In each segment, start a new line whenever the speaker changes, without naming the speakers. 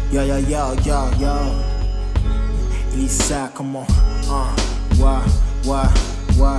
Yo, yo, yo, yo, yo. Eastside, come on. Why?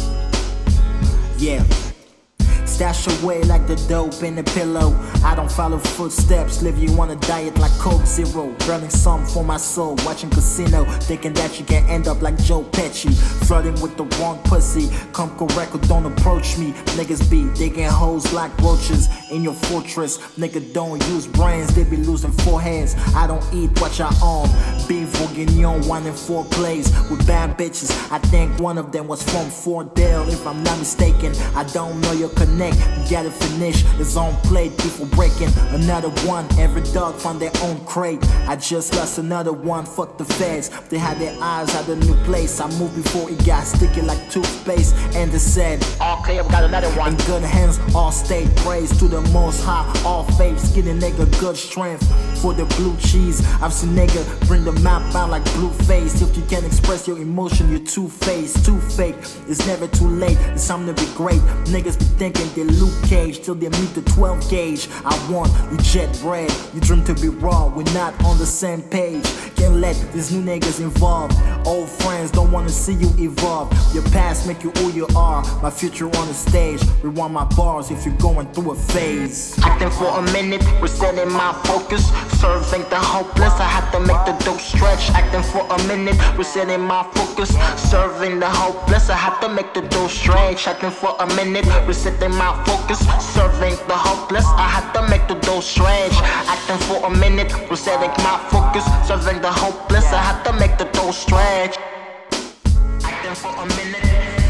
Yeah. Stash away like the dope in the pillow. I don't follow footsteps, live you on a diet like Coke Zero. Burning some for my soul, watching Casino, thinking that you can end up like Joe Pesci. Flirting with the wrong pussy, come correct or don't approach me. Niggas be digging holes like roaches in your fortress. Nigga don't use brains, they be losing foreheads. I don't eat what I own. Beef bourguignon, 1 in 4 plays with bad bitches. I think one of them was from Fort Dale, if I'm not mistaken. I don't know your connect. You gotta finish his own plate before breaking another one. Every dog found their own crate. I just lost another one. Fuck the feds, they had their eyes at a new place. I moved before it got sticky like toothpaste. And they said, all clear, we got another one. In good hands, all state praise to the most high. All faith, skinny nigga, good strength for the blue cheese. I've seen nigga bring the map out like blue face. If you can't express your emotion, you're two-faced, too fake. It's never too late, it's time to be great. Niggas be thinking they Luke Cage till they meet the 12 gauge. I want you jet bread, you dream to be raw. We're not on the same page. Can't let these new niggas involved. Old friends don't wanna see you evolve. Your past make you who you are. My future on the stage. Rewind my bars if you're going through a phase.
Acting for a minute, resetting my focus. Serving the hopeless, I had to make the dope stretch. Acting for a minute, resetting my focus. Serving the hopeless, I had to make the dope stretch. Acting for a minute, resetting my focus. Serving the hopeless, I had to make the dope stretch. Acting for a minute, resetting my focus. Serving the hopeless, I had to make the dope stretch. Acting for a minute,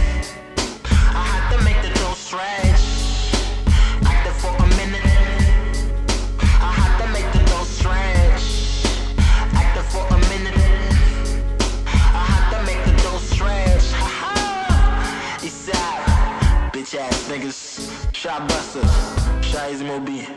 I had to make the dope stretch. Acting for a minute, I had to make the dope stretch. Acting for a minute, I had to make the dope stretch. Eastside, bitch ass niggas. Shot Buster, Shot Easy Mo B.